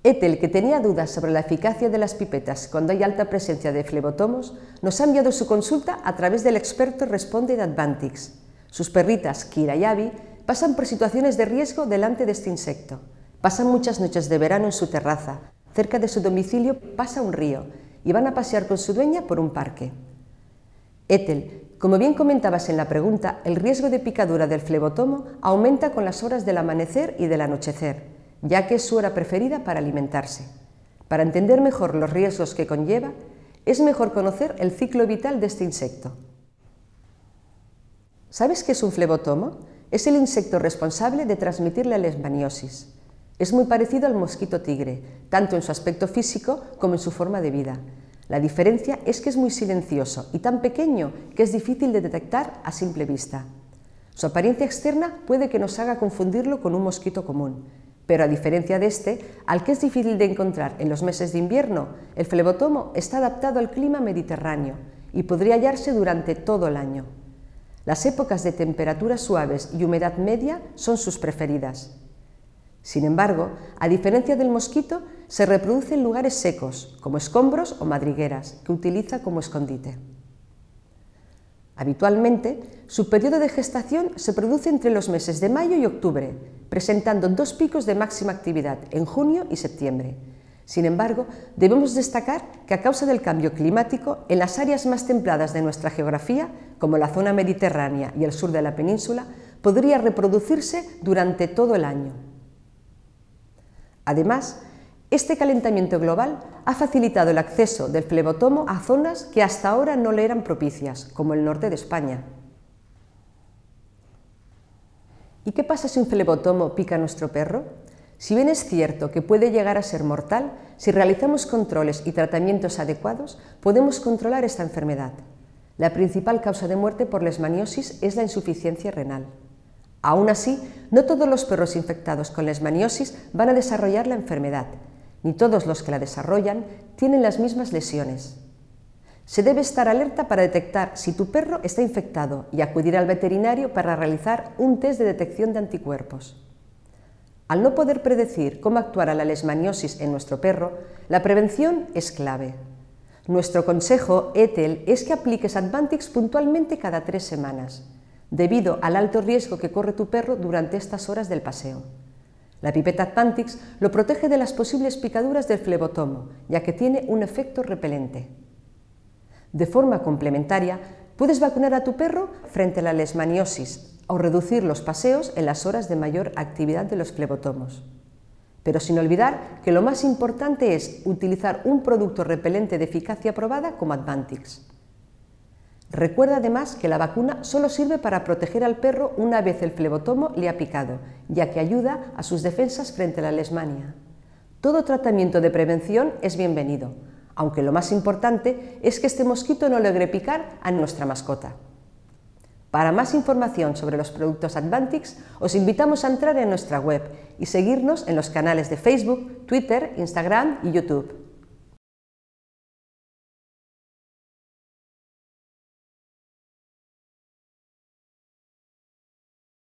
Ethel, que tenía dudas sobre la eficacia de las pipetas cuando hay alta presencia de flebotomos, nos ha enviado su consulta a través del experto Responde de Advantix. Sus perritas, Kira y Abby, pasan por situaciones de riesgo delante de este insecto. Pasan muchas noches de verano en su terraza. Cerca de su domicilio pasa un río y van a pasear con su dueña por un parque. Ethel, como bien comentabas en la pregunta, el riesgo de picadura del flebotomo aumenta con las horas del amanecer y del anochecer, ya que es su hora preferida para alimentarse. Para entender mejor los riesgos que conlleva, es mejor conocer el ciclo vital de este insecto. ¿Sabes qué es un flebotomo? Es el insecto responsable de transmitir la leishmaniosis. Es muy parecido al mosquito tigre, tanto en su aspecto físico como en su forma de vida. La diferencia es que es muy silencioso y tan pequeño que es difícil de detectar a simple vista. Su apariencia externa puede que nos haga confundirlo con un mosquito común, pero a diferencia de este, al que es difícil de encontrar en los meses de invierno, el flebotomo está adaptado al clima mediterráneo y podría hallarse durante todo el año. Las épocas de temperaturas suaves y humedad media son sus preferidas. Sin embargo, a diferencia del mosquito, se reproduce en lugares secos, como escombros o madrigueras, que utiliza como escondite. Habitualmente, su periodo de gestación se produce entre los meses de mayo y octubre, presentando dos picos de máxima actividad en junio y septiembre. Sin embargo, debemos destacar que a causa del cambio climático, en las áreas más templadas de nuestra geografía, como la zona mediterránea y el sur de la península, podría reproducirse durante todo el año. Además, este calentamiento global ha facilitado el acceso del flebotomo a zonas que hasta ahora no le eran propicias, como el norte de España. ¿Y qué pasa si un flebotomo pica a nuestro perro? Si bien es cierto que puede llegar a ser mortal, si realizamos controles y tratamientos adecuados, podemos controlar esta enfermedad. La principal causa de muerte por leishmaniosis es la insuficiencia renal. Aún así, no todos los perros infectados con leishmaniosis van a desarrollar la enfermedad, ni todos los que la desarrollan tienen las mismas lesiones. Se debe estar alerta para detectar si tu perro está infectado y acudir al veterinario para realizar un test de detección de anticuerpos. Al no poder predecir cómo actuará la leishmaniosis en nuestro perro, la prevención es clave. Nuestro consejo, Ethel, es que apliques Advantix puntualmente cada 3 semanas, debido al alto riesgo que corre tu perro durante estas horas del paseo. La pipeta Advantix lo protege de las posibles picaduras del flebotomo, ya que tiene un efecto repelente. De forma complementaria, puedes vacunar a tu perro frente a la leishmaniosis o reducir los paseos en las horas de mayor actividad de los flebotomos. Pero sin olvidar que lo más importante es utilizar un producto repelente de eficacia probada como Advantix. Recuerda además que la vacuna solo sirve para proteger al perro una vez el flebotomo le ha picado, ya que ayuda a sus defensas frente a la leishmania. Todo tratamiento de prevención es bienvenido, aunque lo más importante es que este mosquito no logre picar a nuestra mascota. Para más información sobre los productos Advantix, os invitamos a entrar en nuestra web y seguirnos en los canales de Facebook, Twitter, Instagram y YouTube.